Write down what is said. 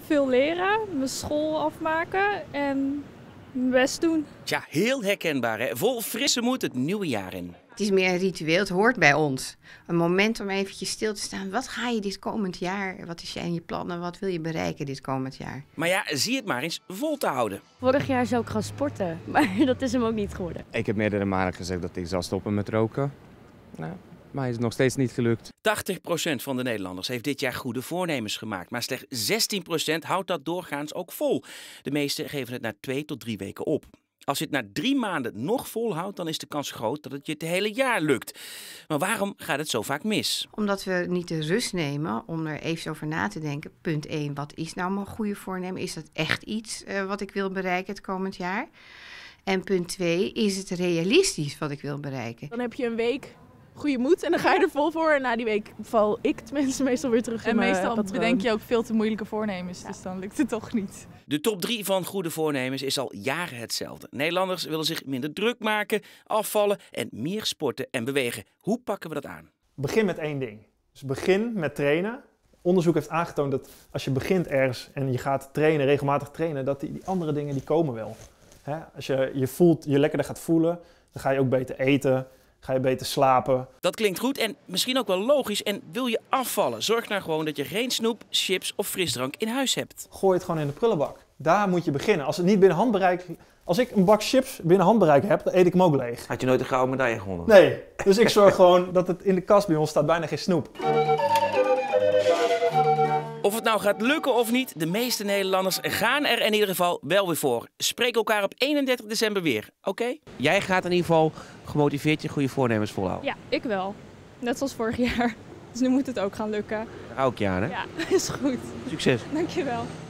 veel leren, mijn school afmaken en mijn best doen. Tja, heel herkenbaar hè. Vol frisse moed het nieuwe jaar in. Het is meer een ritueel, het hoort bij ons. Een moment om eventjes stil te staan. Wat ga je dit komend jaar? Wat zijn je plannen? Wat wil je bereiken dit komend jaar? Maar ja, zie het maar eens vol te houden. Vorig jaar zou ik gaan sporten, maar dat is hem ook niet geworden. Ik heb meerdere malen gezegd dat ik zou stoppen met roken. Nou, maar het is nog steeds niet gelukt. 80% van de Nederlanders heeft dit jaar goede voornemens gemaakt. Maar slechts 16% houdt dat doorgaans ook vol. De meesten geven het na 2 tot 3 weken op. Als je het na 3 maanden nog volhoudt, dan is de kans groot dat het je het hele jaar lukt. Maar waarom gaat het zo vaak mis? Omdat we niet de rust nemen om er even over na te denken. Punt 1, wat is nou mijn goede voornemen? Is dat echt iets wat ik wil bereiken het komend jaar? En punt 2, is het realistisch wat ik wil bereiken? Dan heb je een week goede moed en dan ga je er vol voor. En na die week val ik tenminste meestal weer terug in mijn meestal patroon. bedenk je ook veel te moeilijke voornemens, dus dan lukt het toch niet. De top 3 van goede voornemens is al jaren hetzelfde. Nederlanders willen zich minder druk maken, afvallen en meer sporten en bewegen. Hoe pakken we dat aan? Begin met 1 ding. Dus begin met trainen. Onderzoek heeft aangetoond dat als je begint ergens en je gaat trainen, regelmatig trainen, dat die andere dingen die komen wel. Als je lekkerder gaat voelen, dan ga je ook beter eten. Ga je beter slapen. Dat klinkt goed en misschien ook wel logisch. En wil je afvallen, zorg nou gewoon dat je geen snoep, chips of frisdrank in huis hebt. Gooi het gewoon in de prullenbak. Daar moet je beginnen. Als het niet binnen handbereik... Als ik een bak chips binnen handbereik heb, dan eet ik hem ook leeg. Had je nooit een gouden medaille gewonnen? Nee. Dus ik zorg gewoon dat het in de kast bij ons staat bijna geen snoep. Of het nou gaat lukken of niet, de meeste Nederlanders gaan er in ieder geval wel weer voor. Spreek elkaar op 31 december weer, oké? Jij gaat in ieder geval gemotiveerd je goede voornemens volhouden. Ja, ik wel. Net zoals vorig jaar. Dus nu moet het ook gaan lukken. Daar hou ik je aan, hè? Ja, is goed. Succes. Dankjewel.